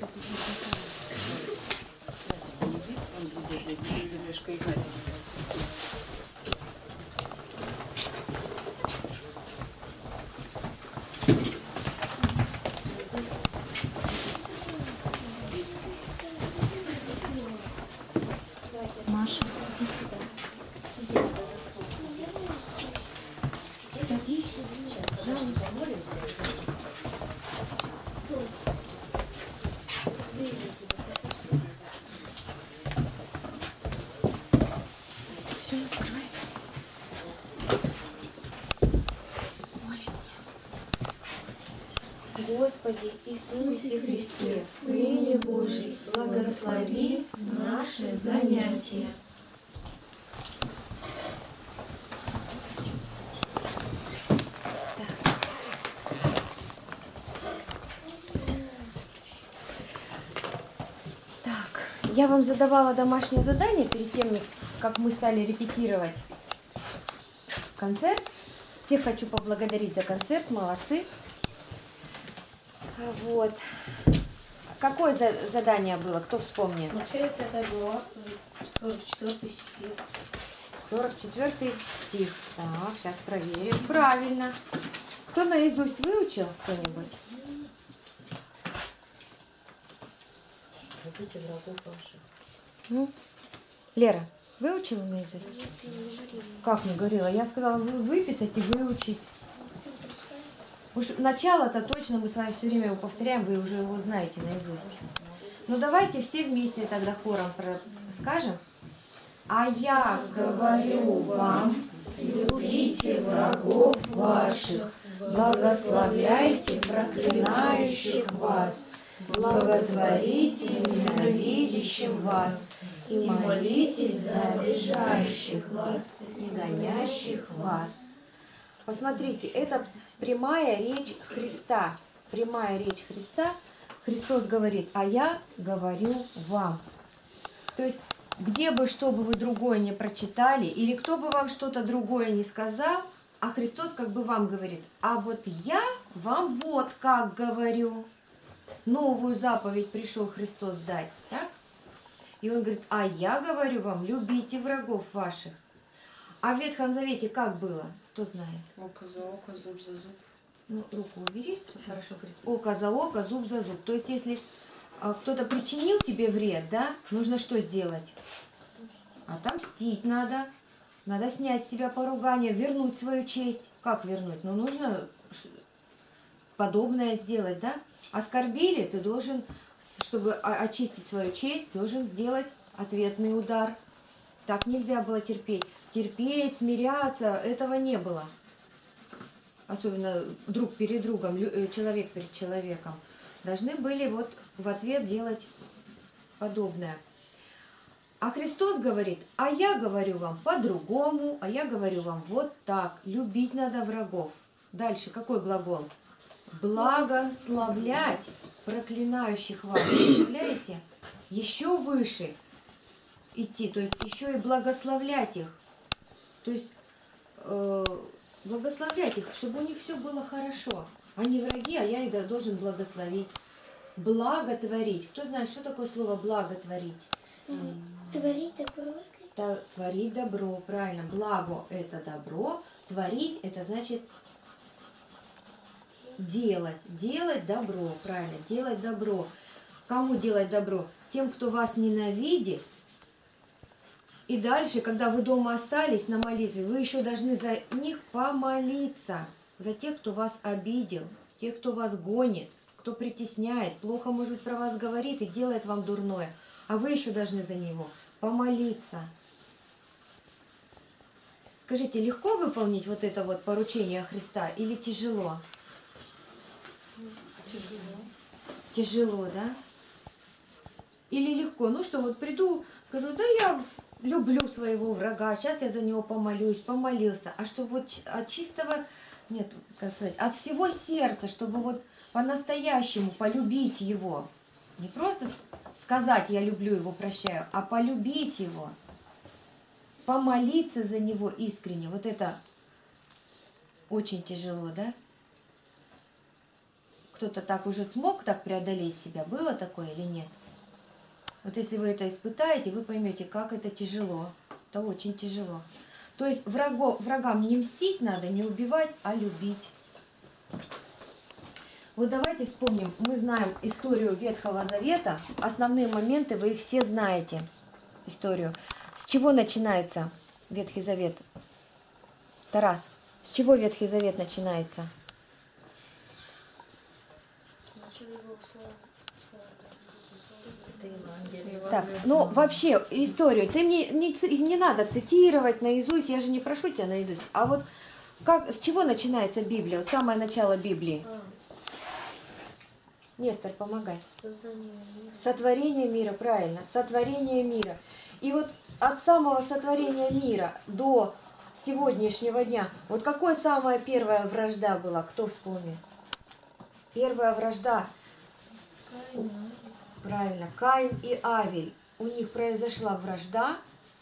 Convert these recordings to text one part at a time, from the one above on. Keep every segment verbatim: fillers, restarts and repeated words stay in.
Маша, иди сюда. Садись. Сейчас, помолимся. Все, закрывай. Молимся. Господи Иисусе Христе, Сыне Божий, благослови наше занятие. Так, я вам задавала домашнее задание перед тем, как мы стали репетировать концерт. Всех хочу поблагодарить за концерт, молодцы. Вот. Какое за задание было? Кто вспомнит? Начать это было сорок четвёртый стих. сорок четвёртый стих. Так, сейчас проверим. Правильно. Кто наизусть выучил? Кто-нибудь? Любите врагов ваших. Ну? Лера, выучила наизусть? Как не говорила? Я сказала выписать и выучить. Уж начало-то точно мы с вами все время его повторяем, вы уже его знаете наизусть. Ну давайте все вместе тогда хором скажем. А я говорю вам, любите врагов ваших, благословляйте проклинающих вас, благотворите ненавидящим вас и молитесь за обижающих вас и гонящих вас. Посмотрите, это прямая речь Христа. Прямая речь Христа. Христос говорит, а я говорю вам. То есть, где бы, что бы вы другое не прочитали, или кто бы вам что-то другое не сказал, а Христос как бы вам говорит, а вот я вам вот как говорю. Новую заповедь пришел Христос дать. Так? И он говорит, а я говорю вам, любите врагов ваших. А в Ветхом Завете как было? Кто знает? Око за око, зуб за зуб. Ну, руку убери, чтобы хорошо говорить. Око за око, зуб за зуб. То есть, если а, кто-то причинил тебе вред, да, нужно что сделать? Отомстить надо. Надо снять с себя поругание, вернуть свою честь. Как вернуть? Ну, нужно подобное сделать, да? Оскорбили, ты должен, чтобы очистить свою честь, должен сделать ответный удар. Так нельзя было терпеть. Терпеть, смиряться, этого не было. Особенно друг перед другом, человек перед человеком. Должны были вот в ответ делать подобное. А Христос говорит, а я говорю вам по-другому, а я говорю вам вот так. Любить надо врагов. Дальше какой глагол? Благословлять проклинающих вас. Представляете? Еще выше идти, то есть еще и благословлять их. То есть э, благословлять их, чтобы у них все было хорошо. Они враги, а я их должен благословить. Благотворить. Кто знает, что такое слово благотворить? Творить добро. Т творить добро, правильно. Благо – это добро. Творить – это значит делать. Делать добро, правильно. Делать добро. Кому делать добро? Тем, кто вас ненавидит. И дальше, когда вы дома остались на молитве, вы еще должны за них помолиться. За тех, кто вас обидел, тех, кто вас гонит, кто притесняет, плохо, может быть, про вас говорит и делает вам дурное. А вы еще должны за него помолиться. Скажите, легко выполнить вот это вот поручение Христа или тяжело? Тяжело. Тяжело, да? Или легко? Ну что, вот приду, скажу, да я люблю своего врага, сейчас я за него помолюсь, помолился. А чтобы вот от чистого, нет, как сказать, от всего сердца, чтобы вот по-настоящему полюбить его. Не просто сказать, я люблю его, прощаю, а полюбить его. Помолиться за него искренне. Вот это очень тяжело, да? кто-то так уже смог так преодолеть себя? Было такое или нет? Вот если вы это испытаете, вы поймете, как это тяжело. Это очень тяжело. То есть врагу, врагам не мстить надо, не убивать, а любить. Вот давайте вспомним. Мы знаем историю Ветхого Завета. Основные моменты, вы их все знаете. Историю. С чего начинается Ветхий Завет? Тарас, с чего Ветхий Завет начинается? Так, ну вообще историю, ты мне не, не надо цитировать наизусть, я же не прошу тебя наизусть. А вот как, с чего начинается Библия? Вот самое начало Библии. Нестор, помогай. Создание мира. Сотворение мира, правильно, сотворение мира. И вот от самого сотворения мира до сегодняшнего дня, вот какая самая первая вражда была, кто вспомнит? Первая вражда. Каин. Правильно, Каин и Авель. У них произошла вражда,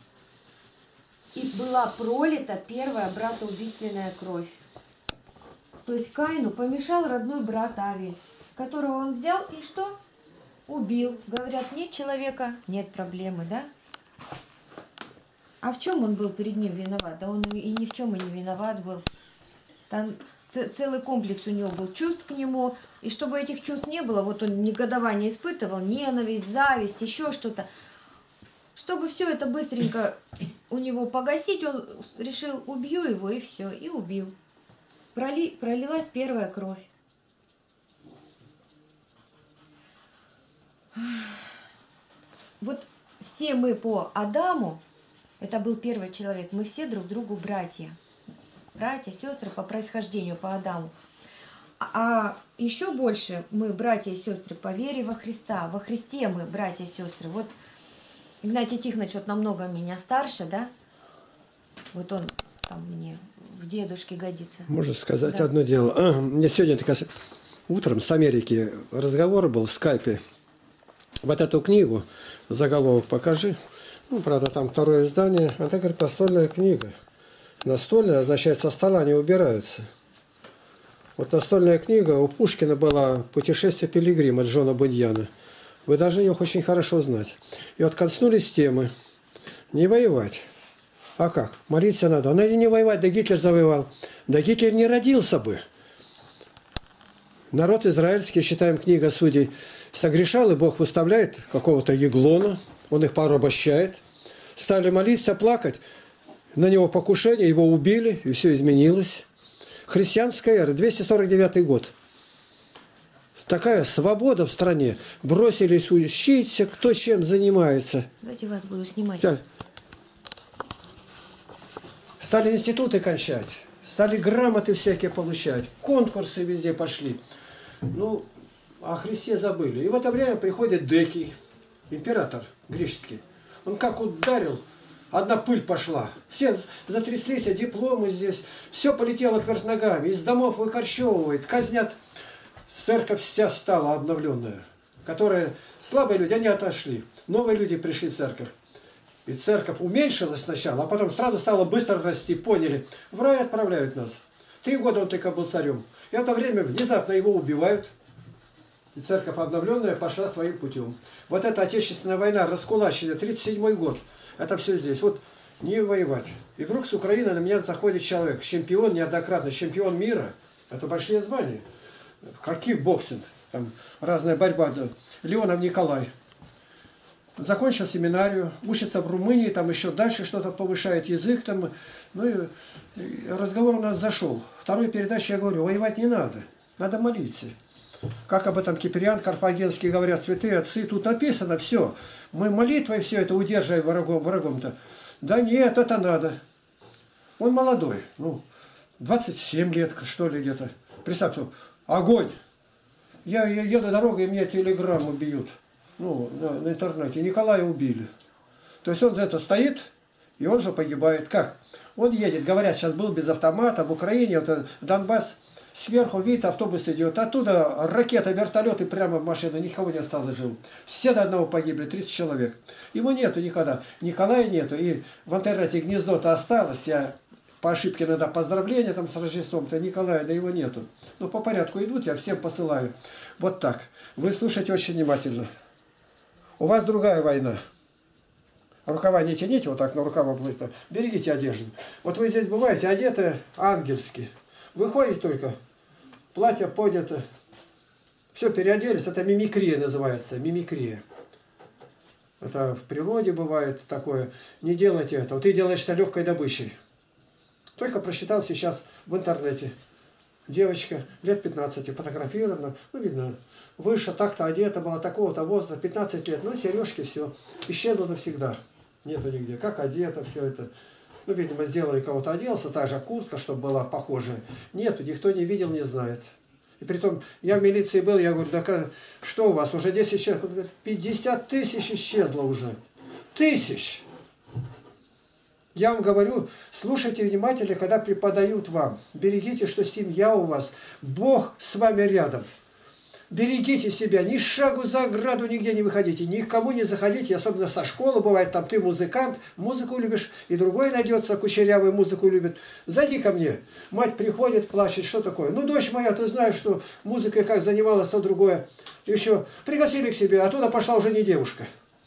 и была пролита первая братоубийственная кровь. То есть Каину помешал родной брат Авель, которого он взял и что? Убил. Говорят, нет человека, нет проблемы, да? А в чем он был перед ним виноват? Да он и ни в чем и не виноват был. Там целый комплекс у него был чувств к нему. И чтобы этих чувств не было, вот он негодование испытывал, ненависть, зависть, еще что-то. Чтобы все это быстренько у него погасить, он решил, убью его, и все, и убил. Проли, пролилась первая кровь. Вот все мы по Адаму, это был первый человек, мы все друг другу братья. Братья, сестры по происхождению, по Адаму. А еще больше мы братья и сестры по вере во Христа. Во Христе мы братья и сестры. Вот Игнатий Тихонович вот намного меня старше, да? Вот он там мне в дедушке годится. Можно сказать Да. одно дело. А, мне сегодня так, утром с Америки разговор был в скайпе. Вот эту книгу, заголовок покажи. Ну, правда, там второе издание. Это, говорит, настольная книга. Настольная означает, со стола не убираются. Вот настольная книга у Пушкина была «Путешествие пилигрима» Джона Буньяна. Вы должны ее очень хорошо знать. И вот коснулись темы. Не воевать. А как? Молиться надо. Надо не воевать, да Гитлер завоевал. Да Гитлер не родился бы. Народ израильский, считаем, книга Судей, согрешал, и Бог выставляет какого-то Еглона. Он их порабощает. Стали молиться, плакать. На него покушение, его убили, и все изменилось. Христианская эра, двести сорок девятый год. Такая свобода в стране. Бросились учиться, кто чем занимается. Давайте вас буду снимать. Сейчас. Стали институты кончать. Стали грамоты всякие получать. Конкурсы везде пошли. Ну, о Христе забыли. И в это время приходит Декий, император греческий. Он как ударил, одна пыль пошла. Все затряслись, а дипломы здесь. Все полетело кверх ногами. Из домов выкорчевывает, казнят. Церковь вся стала обновленная. Которые слабые люди, они отошли. Новые люди пришли в церковь. И церковь уменьшилась сначала, а потом сразу стала быстро расти. Поняли, в рай отправляют нас. Три года он только был царем. И в это время внезапно его убивают. И церковь обновленная пошла своим путем. Вот эта Отечественная война, раскулаченная, тридцать седьмой год. Это все здесь. Вот не воевать. И вдруг с Украины на меня заходит человек. Чемпион неоднократно, чемпион мира. Это большие звания. Хоккей, боксинг. Там разная борьба. Леонов Николай. Закончил семинарию, учится в Румынии, там еще дальше что-то повышает язык. Там, ну и, и разговор у нас зашел. Вторую передачу я говорю, воевать не надо, надо молиться. Как об этом Киприан Карфагенский говорят, святые отцы, тут написано все. Мы молитвой все это удерживаем врагом, врагом-то. Да нет, это надо. Он молодой, ну, двадцать семь лет, что ли, где-то. Представьте, огонь. Я, я еду дорогой, и мне телеграмму бьют. Ну, на, на интернете. Николая убили. То есть он за это стоит, и он же погибает. Как? Он едет, говорят, сейчас был без автомата, в Украине, вот Донбасс, сверху видит, автобус идет, оттуда ракета, вертолеты прямо в машину, никого не осталось живым. Все до одного погибли, тридцать человек. Его нету никогда. Николая нету. И в интернете гнездо-то осталось, я по ошибке иногда поздравления там с Рождеством-то Николая, да его нету. Но по порядку идут, я всем посылаю. Вот так. Вы слушайте очень внимательно. У вас другая война. Рукава не тяните, вот так на рукава быстро. Берегите одежду. Вот вы здесь бываете, одеты ангельски. Выходите только, платье поднято. Все, переоделись, это мимикрия называется, мимикрия. Это в природе бывает такое. Не делайте этого. Ты делаешься легкой добычей. Только прочитал сейчас в интернете. Девочка лет пятнадцати, фотографирована, ну видно, выше, так-то одета была, такого-то возраста, пятнадцать лет, ну сережки, все, исчезло навсегда. Нету нигде. Как одета, все это. Ну, видимо, сделали, кого-то оделся, та же куртка, чтобы была похожая. Нету, никто не видел, не знает. И притом, я в милиции был, я говорю, да что у вас, уже десять человек? Он говорит, пятьдесят тысяч исчезло уже. Тысяч! Я вам говорю, слушайте внимательно, когда преподают вам. Берегите, что семья у вас, Бог с вами рядом. Берегите себя, ни шагу за ограду нигде не выходите, ни к кому не заходите, особенно со школы бывает, там ты музыкант, музыку любишь, и другой найдется, кучерявый музыку любит. Зайди ко мне. Мать приходит, плачет, что такое? Ну, дочь моя, ты знаешь, что музыкой как занималась, то другое. Еще пригласили к себе, оттуда пошла уже не девушка.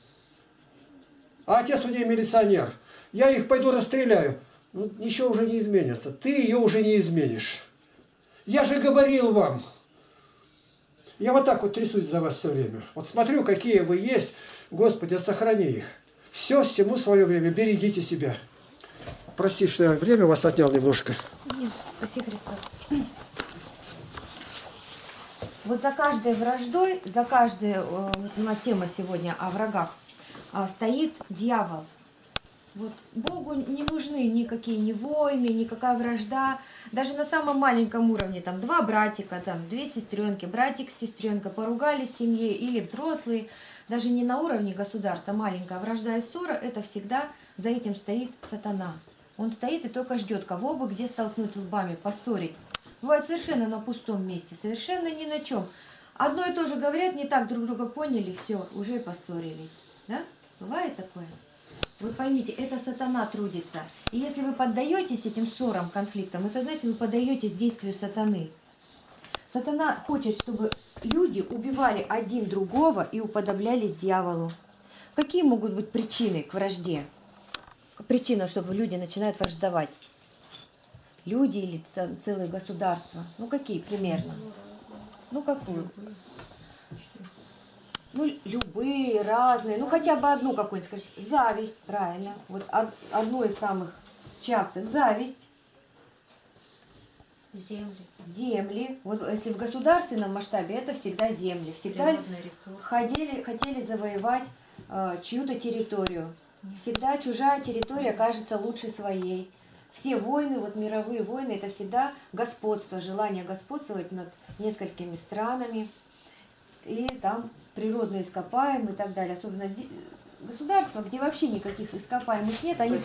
А отец у нее милиционер. Я их пойду расстреляю. Ну, ничего уже не изменится. Ты ее уже не изменишь. Я же говорил вам. Я вот так вот трясусь за вас все время. Вот смотрю, какие вы есть. Господи, сохрани их. Все всему свое время. Берегите себя. Прости, что я время у вас отнял немножко. Нет, спаси Христос. Вот за каждой враждой, за каждой, вот у нас тема сегодня о врагах, стоит дьявол. Вот Богу не нужны никакие ни войны, никакая вражда. Даже на самом маленьком уровне, там два братика, там две сестренки, братик с сестренкой поругались в семье или взрослые. Даже не на уровне государства, маленькая вражда и ссора, это всегда за этим стоит сатана. Он стоит и только ждет, кого бы где столкнуть лбами, поссорить. Бывает совершенно на пустом месте, совершенно ни на чем. Одно и то же говорят, не так друг друга поняли, все, уже поссорились. Да? Бывает такое? Вы поймите, это сатана трудится. И если вы поддаетесь этим ссорам, конфликтам, это значит, вы поддаетесь действию сатаны. Сатана хочет, чтобы люди убивали один другого и уподоблялись дьяволу. Какие могут быть причины к вражде? Причина, чтобы люди начинают враждовать? Люди или целые государства? Ну, какие примерно? Ну, какую? Ну, любые, разные. Ну, хотя бы одну какую-нибудь скажите. Зависть, правильно. Вот одно из самых частых. Зависть. Земли. Земли. Вот если в государственном масштабе, это всегда земли. Всегда хотели, хотели завоевать э, чью-то территорию. Всегда чужая территория кажется лучше своей. Все войны, вот мировые войны, это всегда господство, желание господствовать над несколькими странами. И там природные ископаемые и так далее. Особенно государства, где вообще никаких ископаемых нет, они...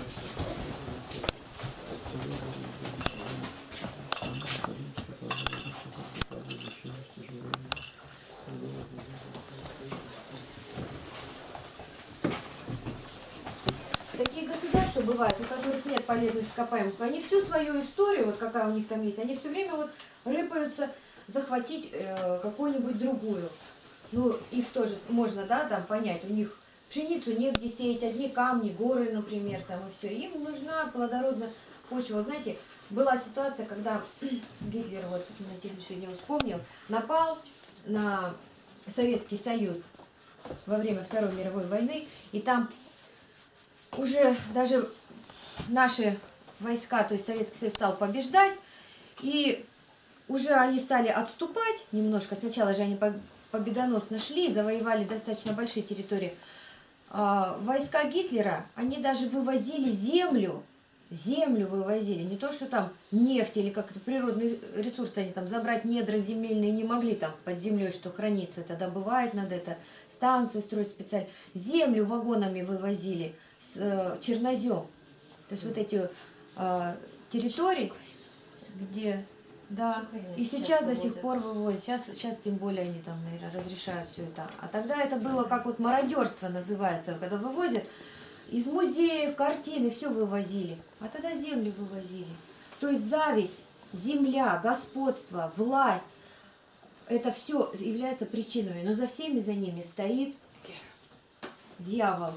Такие государства бывают, у которых нет полезных ископаемых, они всю свою историю, вот какая у них там есть, они все время вот рыпаются захватить э, какую-нибудь другую. Ну, их тоже можно, да, там понять, у них пшеницу негде сеять, одни камни, горы, например, там и все. Им нужна плодородная почва. Знаете, была ситуация, когда Гитлер, вот, на сегодня вспомнил, напал на Советский Союз во время Второй мировой войны, и там уже даже наши войска, то есть Советский Союз стал побеждать, и уже они стали отступать немножко. Сначала же они победоносно шли, завоевали достаточно большие территории. А войска Гитлера, они даже вывозили землю, землю вывозили, не то, что там нефть или как-то природные ресурсы, они там забрать недра земельные не могли, там под землей что хранится, это добывать надо, это станции строить специально. Землю вагонами вывозили, с, э, чернозем. То есть вот эти э, территории, где... Да, и сейчас до сих пор вывозят, сейчас, сейчас тем более они там, наверное, разрешают все это. А тогда это было как вот мародерство называется, когда вывозят Из музеев, картины, все вывозили. А тогда земли вывозили. То есть зависть, земля, господство, власть, это все является причинами. Но за всеми за ними стоит дьявол.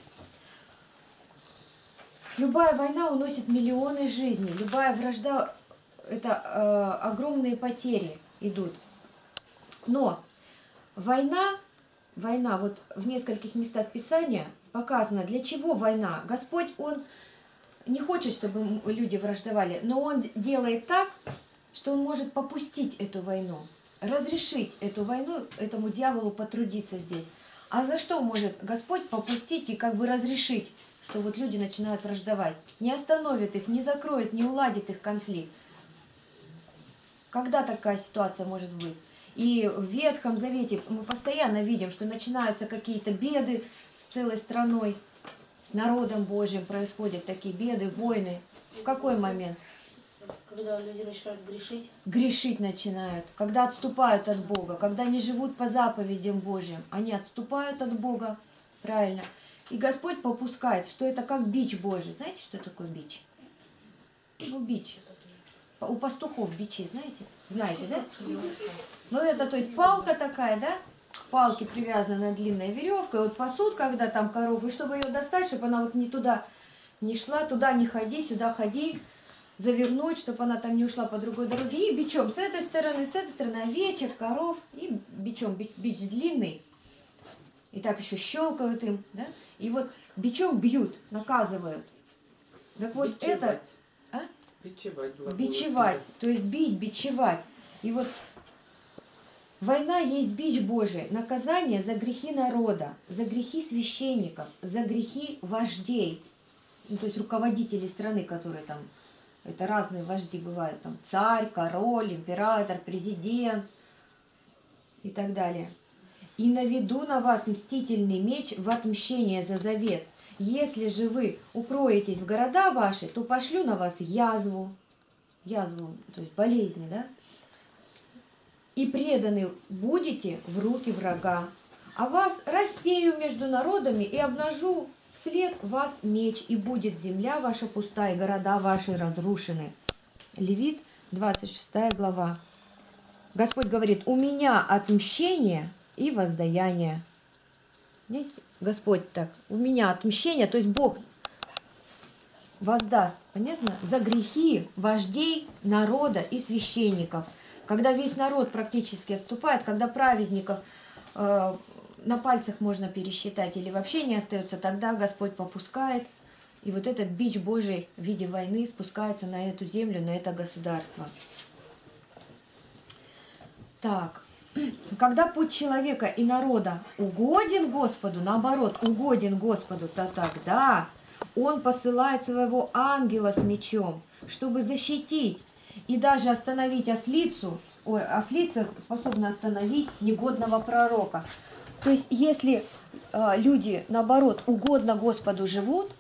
Любая война уносит миллионы жизней. Любая вражда, это э, огромные потери идут. Но война, война, вот в нескольких местах Писания показано, для чего война. Господь, Он не хочет, чтобы люди враждовали, но Он делает так, что Он может попустить эту войну, разрешить эту войну, этому дьяволу потрудиться здесь. А за что может Господь попустить и как бы разрешить, что вот люди начинают враждовать? Не остановит их, не закроет, не уладит их конфликт. Когда такая ситуация может быть? И в Ветхом Завете мы постоянно видим, что начинаются какие-то беды с целой страной, с народом Божьим происходят такие беды, войны. В какой момент? Когда люди начинают грешить. Грешить начинают, когда отступают от Бога, когда не живут по заповедям Божьим, они отступают от Бога, правильно. И Господь попускает, что это как бич Божий. Знаете, что такое бич? Ну, бич. У пастухов бичи, знаете? Знаете, да? Ну, это, то есть, палка такая, да? К палке привязана длинная веревка, и вот пасут, когда там корову, и чтобы ее достать, чтобы она вот не туда не шла, туда не ходи, сюда ходи, завернуть, чтобы она там не ушла по другой дороге, и бичом с этой стороны, с этой стороны овечек, коров, и бичом, бич, бич длинный, и так еще щелкают им, да? И вот бичом бьют, наказывают. Так вот бичевать. это... А? Бичевать. Бичевать, то есть бить, бичевать. И вот война есть бич Божий, наказание за грехи народа, за грехи священников, за грехи вождей, ну, то есть руководителей страны, которые там, это разные вожди бывают, там царь, король, император, президент и так далее. И наведу на вас мстительный меч в отмщение за завет. Если же вы укроетесь в города ваши, то пошлю на вас язву, язву, то есть болезни, да? И преданы будете в руки врага. А вас рассею между народами и обнажу вслед вас меч, и будет земля ваша пустая, и города ваши разрушены. Левит, двадцать шестая глава. Господь говорит, у меня отмщение и воздаяние. Видите? Господь так, у меня отмщение, то есть Бог воздаст, понятно, за грехи вождей народа и священников. Когда весь народ практически отступает, когда праведников э, на пальцах можно пересчитать или вообще не остается, тогда Господь попускает, и вот этот бич Божий в виде войны спускается на эту землю, на это государство. Так. Когда путь человека и народа угоден Господу, наоборот, угоден Господу, то тогда Он посылает своего ангела с мечом, чтобы защитить и даже остановить ослицу. Ой, ослица способна остановить негодного пророка. То есть, если э, люди, наоборот, угодно Господу живут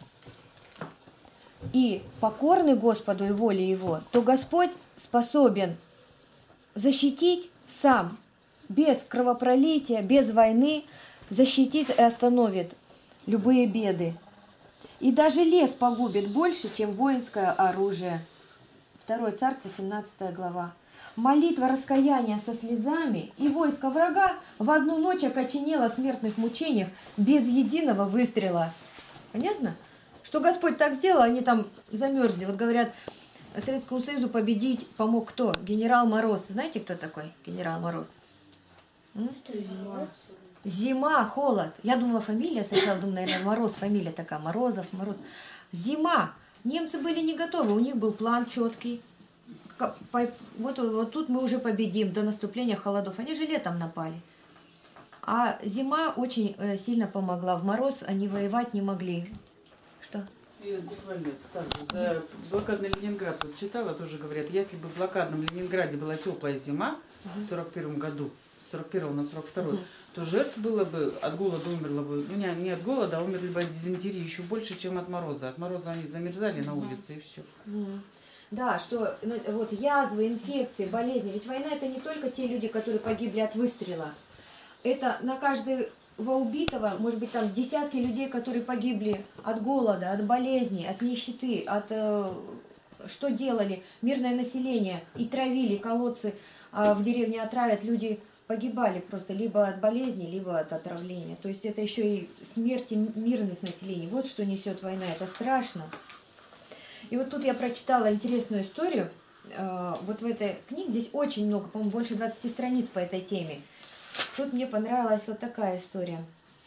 и покорны Господу и воле Его, то Господь способен защитить сам, без кровопролития, без войны, защитит и остановит любые беды. И даже лес погубит больше, чем воинское оружие. Второе Царство, семнадцатая глава. Молитва раскаяния со слезами, и войско врага в одну ночь окоченело в смертных мучениях без единого выстрела. Понятно? Что Господь так сделал, они там замерзли. Вот говорят, Советскому Союзу победить помог кто? Генерал Мороз. Знаете, кто такой генерал Мороз? Это зима. Зима, холод. Я думала, фамилия сначала, думаю, наверное, Мороз, фамилия такая, Морозов, Мороз. Зима. Немцы были не готовы, у них был план четкий. Вот, вот тут мы уже победим до наступления холодов. Они же летом напали. А зима очень сильно помогла. В мороз они воевать не могли. Что? Я буквально вставлю. За блокадный Ленинград вот читала, тоже говорят, если бы в блокадном Ленинграде была теплая зима в сорок первом году, с сорок первого на сорок второй, угу. то жертв было бы, от голода умерло бы, ну не, не от голода, а умерли бы от дизентерии еще больше, чем от мороза. От мороза они замерзали на улице, и все. Угу. Да, что ну, вот язвы, инфекции, болезни. Ведь война — это не только те люди, которые погибли от выстрела. Это на каждый убитого, может быть, там десятки людей, которые погибли от голода, от болезней, от нищеты, от... Э, что делали мирное население? И травили колодцы э, в деревне отравят, люди погибали просто либо от болезни, либо от отравления. То есть это еще и смерти мирных населений. Вот что несет война, это страшно. И вот тут я прочитала интересную историю. Э, вот в этой книге, здесь очень много, по-моему, больше двадцати страниц по этой теме. Тут мне понравилась вот такая история.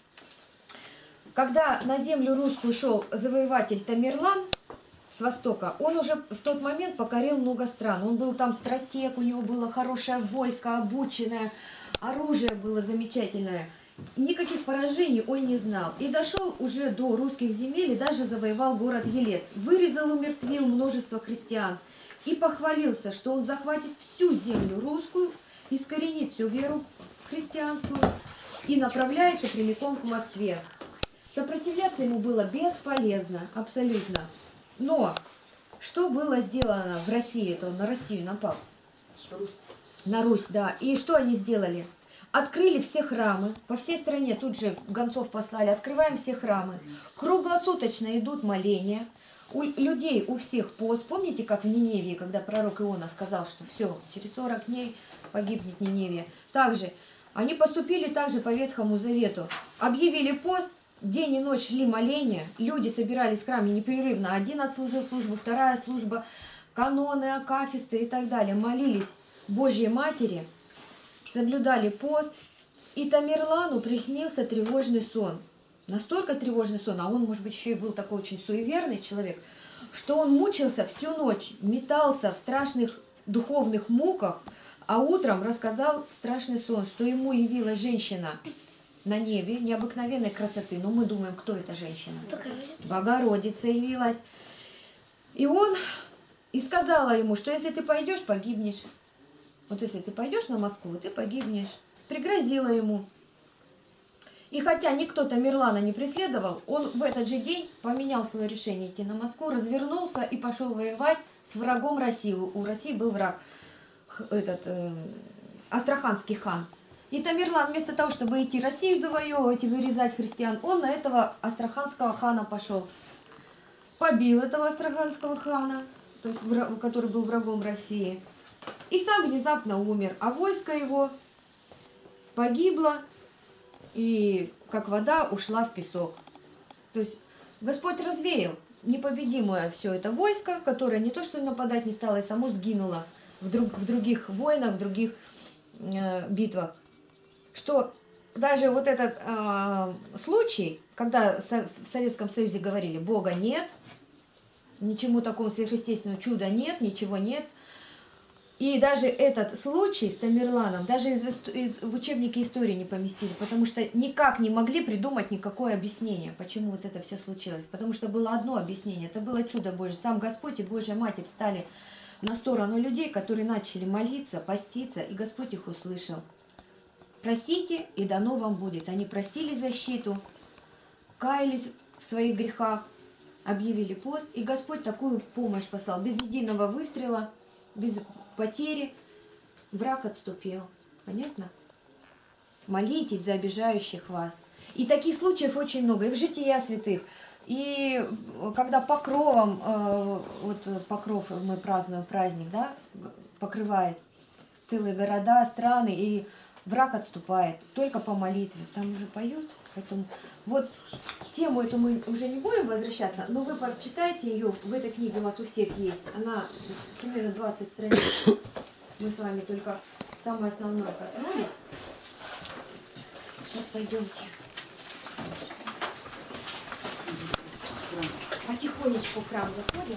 Когда на землю русскую шел завоеватель Тамерлан с востока, он уже в тот момент покорил много стран. Он был там стратег, у него было хорошее войско, обученное, оружие было замечательное. Никаких поражений он не знал. И дошел уже до русских земель и даже завоевал город Елец. Вырезал, умертвил множество христиан. И похвалился, что он захватит всю землю русскую, искоренит всю веру христианскую и направляется прямиком к Москве. Сопротивляться ему было бесполезно, абсолютно. Но что было сделано в России, это он на Россию напал? На Русь, да. И что они сделали? Открыли все храмы, по всей стране тут же гонцов послали, открываем все храмы. Круглосуточно идут моления. У людей у всех пост. Помните, как в Ниневии, когда пророк Иона сказал, что все, через сорок дней погибнет Ниневия. Также они поступили также по Ветхому Завету. Объявили пост, день и ночь шли моления, люди собирались в храме непрерывно. Один отслужил службу, вторая служба, каноны, акафисты и так далее. Молились Божьей Матери, соблюдали пост. И Тамерлану приснился тревожный сон. Настолько тревожный сон, а он, может быть, еще и был такой очень суеверный человек, что он мучился всю ночь, метался в страшных духовных муках, а утром рассказал страшный сон, что ему явилась женщина на небе необыкновенной красоты. Но мы думаем, кто эта женщина? Богородица явилась. И он и сказала ему, что если ты пойдешь, погибнешь. Вот если ты пойдешь на Москву, ты погибнешь. Пригрозила ему. И хотя никто Тамерлана не преследовал, он в этот же день поменял свое решение идти на Москву, развернулся и пошел воевать с врагом России. У России был враг, этот э, Астраханский хан. И Тамерлан вместо того, чтобы идти Россию завоевывать и вырезать христиан, он на этого Астраханского хана пошел. Побил этого Астраханского хана, то есть враг, который был врагом России. И сам внезапно умер, а войско его погибло. И как вода ушла в песок. То есть Господь развеял непобедимое все это войско, которое не то что нападать не стало, и само сгинуло в, друг, в других войнах, в других э, битвах. Что даже вот этот э, случай, когда со, в Советском Союзе говорили, Бога нет, ничему такому сверхъестественного чуда нет, ничего нет. И даже этот случай с Тамерланом даже из, из, в учебнике истории не поместили, потому что никак не могли придумать никакое объяснение, почему вот это все случилось. Потому что было одно объяснение, это было чудо Божье. Сам Господь и Божья Матерь стали на сторону людей, которые начали молиться, поститься, и Господь их услышал. Просите, и дано вам будет. Они просили защиту, каялись в своих грехах, объявили пост, и Господь такую помощь послал. Без единого выстрела, без потери, враг отступил. Понятно? Молитесь за обижающих вас. И таких случаев очень много. И в жития святых. И когда покровом, э, вот покров мы празднуем праздник, да, покрывает целые города, страны, и враг отступает только по молитве. Там уже поют. Поэтому вот тему эту мы уже не будем возвращаться, но вы прочитайте ее, в этой книге у вас у всех есть. Она примерно двадцать страниц. Мы с вами только самое основное коснулись. Сейчас пойдемте. Потихонечку в храм заходим.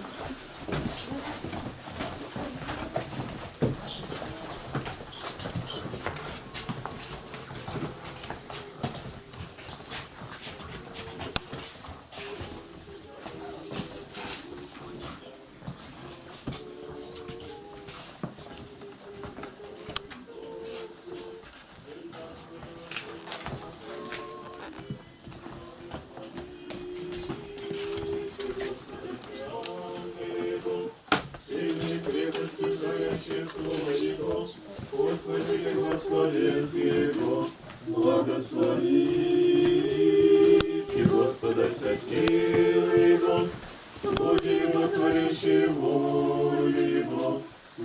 Благословите Господа вся сила Его, Его творящие волю Его.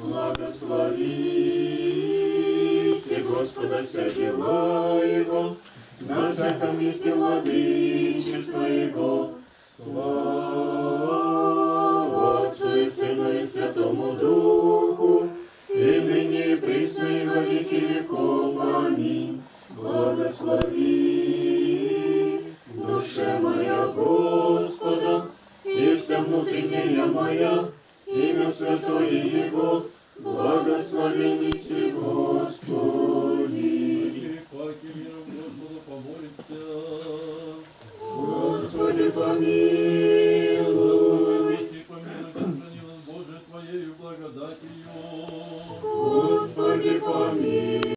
Благословите Господа вся дела Его, на всяком месте владычества Его. Слава Отцу и Сыну и Святому Духу, и ныне и присно и во веки веков. Аминь. Благослови душа моя Господа, и вся внутренняя моя, имя святое Его, благословеннице Господи. Господи, помилуй. Господи, помилуй.